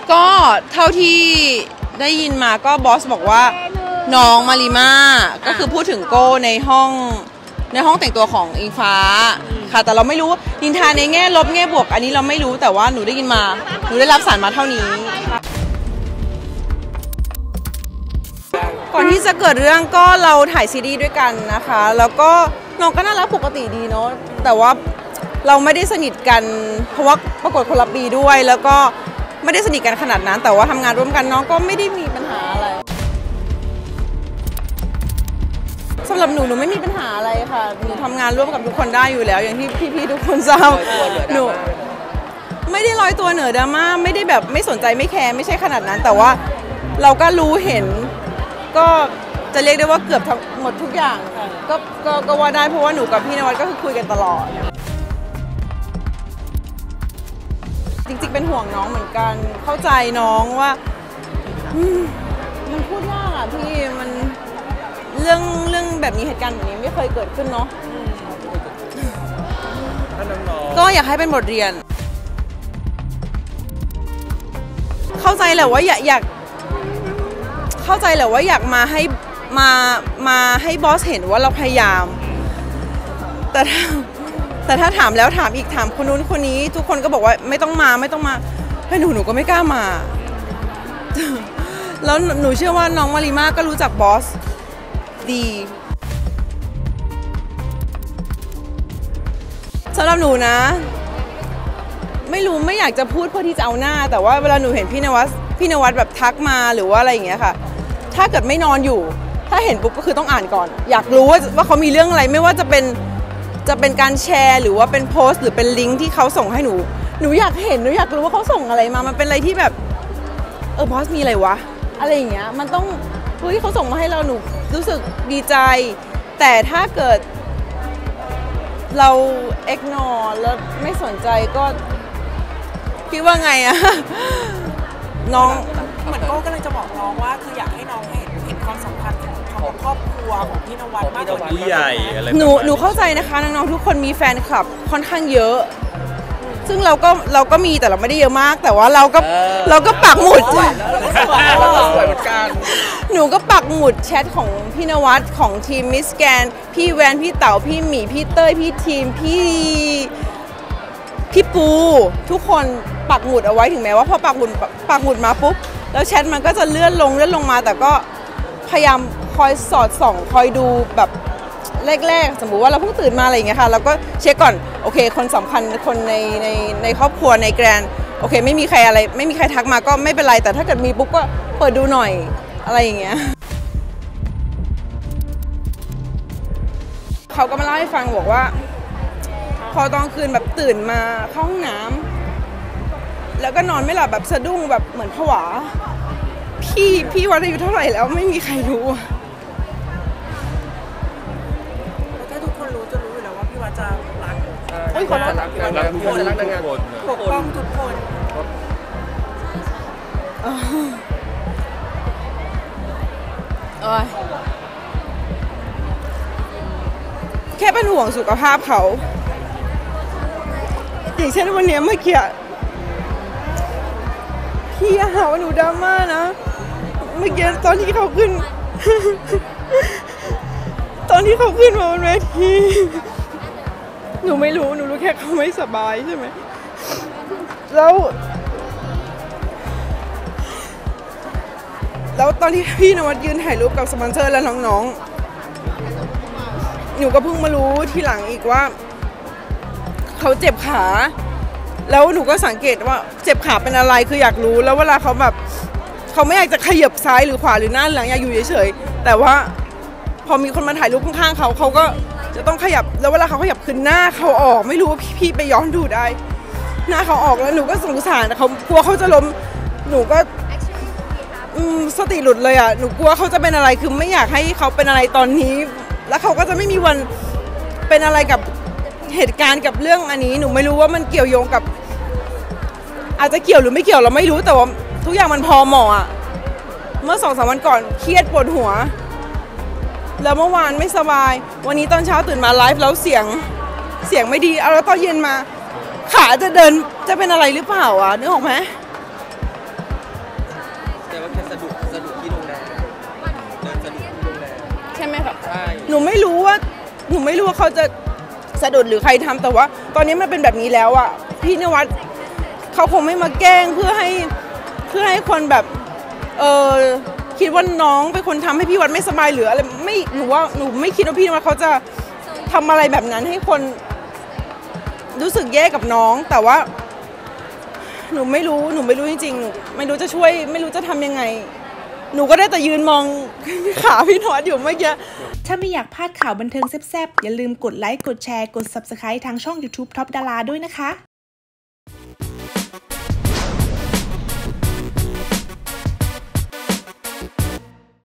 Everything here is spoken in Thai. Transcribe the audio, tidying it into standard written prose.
ก็เท่าที่ได้ยินมาก็บอสบอกว่าน้องมาริมาก็คือพูดถึงโก้ในห้องแต่งตัวของอิงฟ้าค่ะแต่เราไม่รู้นินทาในแง่ลบแง่บวกอันนี้เราไม่รู้แต่ว่าหนูได้ยินมาหนูได้รับสารมาเท่านี้ก่อนที่จะเกิดเรื่องก็เราถ่ายซีรีส์ด้วยกันนะคะแล้วก็น้องก็น่ารักปกติดีเนาะแต่ว่าเราไม่ได้สนิทกันเพราะว่าประกวดคนละปีด้วยแล้วก็ไม่ได้สนิทกันขนาดนั้นแต่ว่าทำงานร่วมกันน้องก็ไม่ได้มีปัญหาอะไรสำหรับหนูไม่มีปัญหาอะไรค่ะหนูทำงานร่วมกับทุกคนได้อยู่แล้วอย่างที่พี่ๆทุกคนทราบหนูไม่ได้ลอยตัวเหนือดราม่าไม่ได้แบบไม่สนใจไม่แคร์ไม่ใช่ขนาดนั้นแต่ว่าเราก็รู้เห็นก็จะเรียกได้ว่าเกือบทั้งหมดทุกอย่างก็ว่าได้เพราะว่าหนูกับพี่นวัดก็คือคุยกันตลอดจริงๆเป็นห่วงน้องเหมือนกันเข้าใจน้องว่ามันพูดยากอะพี่มันเรื่องแบบนี้เหตุการณ์แบบนี้ไม่เคยเกิดขึ้นเนาะก็อยากให้เป็นบทเรียนเข้าใจแหละว่าอยากเข้าใจแหละว่าอยากมาให้บอสเห็นว่าเราพยายามแต่ถ้าถามแล้วถามอีกถามคนนู้นคนนี้ทุกคนก็บอกว่าไม่ต้องมาให้หนูก็ไม่กล้ามาแล้วหนูเชื่อว่าน้องมาริมาก็รู้จักบอสดีสำหรับหนูนะไม่รู้ไม่อยากจะพูดเพื่อที่จะเอาหน้าแต่ว่าเวลาหนูเห็นพี่นวัดแบบทักมาหรือว่าอะไรอย่างเงี้ยค่ะถ้าเกิดไม่นอนอยู่ถ้าเห็นปุ๊บก็คือต้องอ่านก่อนอยากรู้ว่าเขามีเรื่องอะไรไม่ว่าจะเป็นการแชร์หรือว่าเป็นโพสต์หรือเป็นลิงก์ที่เขาส่งให้หนูอยากเห็นหนูอยากรู้ว่าเขาส่งอะไรมามันเป็นอะไรที่แบบบอสมีอะไรวะอะไรอย่างเงี้ยมันต้องที่เขาส่งมาให้เราหนูรู้สึกดีใจแต่ถ้าเกิดเราอิกนอร์แล้วไม่สนใจก็คิดว่าไงอะน้องเหมือนโก้ก็เลยจะบอกน้องว่าคืออยากให้น้องเห็นความสำคัญของครอบครัวของพี่นวัดมากกว่านี้ใหญ่อะไรหนูเข้าใจนะคะน้องๆทุกคนมีแฟนคลับค่อนข้างเยอะซึ่งเราก็มีแต่เราไม่ได้เยอะมากแต่ว่าเราก็ปักหมุดหนูก็ปักหมุดแชทของพี่นวัดของทีมมิสแกนพี่แวนพี่เต๋าพี่หมีพี่เต้ยพี่ทีมพี่ปูทุกคนปักหมุดเอาไว้ถึงแม้ว่าพอปักหมุดมาปุ๊บแล้วแชทมันก็จะเลื่อนลงมาแต่ก็พยายามคอยสอดส่องคอยดูแบบแรกสมมุติว่าเราเพิ่งตื่นมาอะไรอย่างเงี้ยค่ะเราก็เช็คก่อนโอเคคนสำคัญคนในครอบครัวในแกรนโอเคไม่มีใครทักมาก็ไม่เป็นไรแต่ถ้าเกิดมีปุ๊บก็เปิดดูหน่อยอะไรอย่างเงี้ยเขาก็มาเล่าให้ฟังบอกว่าพอตอนคืนแบบตื่นมาเข้าห้องน้ำแล้วก็นอนไม่หลับแบบสะดุ้งแบบเหมือนผวาพี่วัดอายุเท่าไหร่แล้วไม่มีใครรู้ถ้าทุกคนรู้จะรู้อยู่แล้วว่าพี่วัดจะรักคนรักทุกคนรักนางงามปกป้องทุกคนแค่เป็นห่วงสุขภาพเขาอย่างเช่นวันนี้เมื่อกี้พี่หาว่าหนูดราม่านะเมื่อกี้ตอนที่เขาขึ้นมาบนเวทีหนูไม่รู้หนูรู้แค่เขาไม่สบายใช่ไหมแล้วตอนที่พี่นวัดยืนถ่ายรูปกับสปอนเซอร์และน้องๆหนูก็เพิ่งมารู้ทีหลังอีกว่าเขาเจ็บขาแล้วหนูก็สังเกตว่าเจ็บขาเป็นอะไรคืออยากรู้แล้วเวลาเขาแบบเขาไม่อยากจะขยับซ้ายหรือขวาหรือหน้าหลังอยากอยู่เฉยๆแต่ว่าพอมีคนมาถ่ายรูปข้างๆเขาก็จะต้องขยับแล้วเวลาเขาขยับคือหน้าเขาออกไม่รู้ว่าพี่ไปย้อนดูได้หน้าเขาออกแล้วหนูก็สงสารเขากลัวเขาจะล้มหนูก็สติหลุดเลยอ่ะหนูกลัวเขาจะเป็นอะไรคือไม่อยากให้เขาเป็นอะไรตอนนี้แล้วเขาก็จะไม่มีวันเป็นอะไรกับเหตุการณ์กับเรื่องอันนี้หนูไม่รู้ว่ามันเกี่ยวโยงกับอาจจะเกี่ยวหรือไม่เกี่ยวเราไม่รู้แต่ว่าทุกอย่างมันพอเหมาะอ่ะเมื่อ 2-3 วันก่อนเครียดปวดหัวแล้วเมื่อวานไม่สบายวันนี้ตอนเช้าตื่นมาไลฟ์แล้วเสียงไม่ดีเอาแล้วตอนเย็นมาขาจะเดินจะเป็นอะไรหรือเปล่าอ่ะนึกออกไหมค่ะหนูไม่รู้ว่าเขาจะสะดุดหรือใครทำแต่ว่าตอนนี้มันเป็นแบบนี้แล้วอะพี่นวัดเขาคงไม่มาแกล้งเพื่อให้คนแบบคิดว่าน้องเป็นคนทำให้พี่วัดไม่สบายหรืออะไรไม่หนูไม่คิดว่าพี่นวัดเขาจะทำอะไรแบบนั้นให้คนรู้สึกแย่กับน้องแต่ว่าหนูไม่รู้จริงๆหนูไม่รู้จะช่วยไม่รู้จะทำยังไงหนูก็ได้แต่ยืนมองขาพี่นวัดอยู่เมื่อกี้ถ้าไม่อยากพลาดข่าวบันเทิงแซ่บๆอย่าลืมกดไลค์กดแชร์กด Subscribe ทางช่อง YouTube Top Dara ด้วยนะคะ